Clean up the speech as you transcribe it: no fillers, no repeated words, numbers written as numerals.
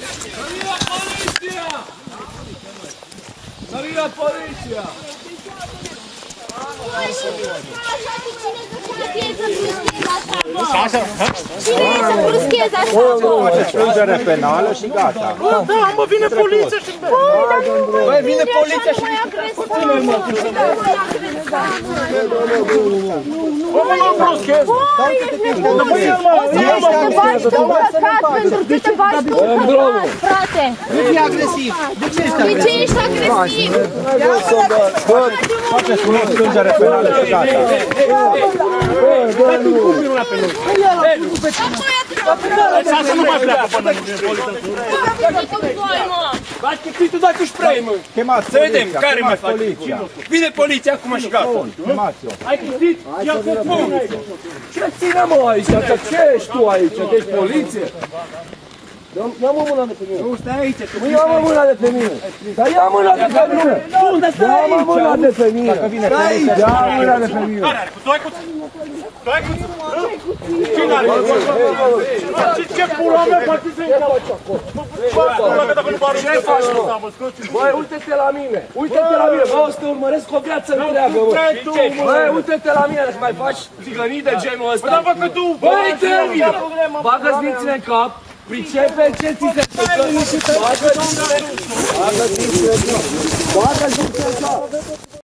Arriva poliția! Cine e să bruscheze așa? Faceți plângere penală și gata. Da, mă, vine poliția și... Băi, vine poliția și... Bă, mă, nu bruschez! Băi, ești nebun! O să te faci tu căcat pentru că te faci tu căcat, frate! Nu fii agresiv! De ce ești agresiv? De ce ești agresiv? Faceți plângere penală și gata. Dați-mi cupii una pe noi! Să nu mai pleacă până nu vine poliția. Bați că tu dai cu spray, mă! Chemați Să vedem, poliția, care mai chemați face? poliția. Vine poliția acum și gata! Chemați-o. Ai chestit? Ia cu pun! Ce ține, mă, aici? Că ce ești tu aici? Ești poliție? Ia-mă mâna de pe mine! Nu, stai aici! Ia-mă mâna de pe mine! Dar ia mâna de pe mine! Ia-mă mâna de pe mine! Ia mâna de pe mine! Doi cuț! Doi cuț! Cine are? Ce pula mea faci să-i încaut acolo? Ce faci, mă? Băi, uite-te la mine! Uite-te la mine! Bă, o să te urmăresc o viață întreagă, bă! Băi, uite-te la mine! Dacă mai faci țigănii de genul ăsta! Dar facă tu! Băi, termină! Bagă-ți mințile în cap! Pricepe ce ți se întâmplă! Bagă-ți mințile în cap! Bagă-ți mințile în cap!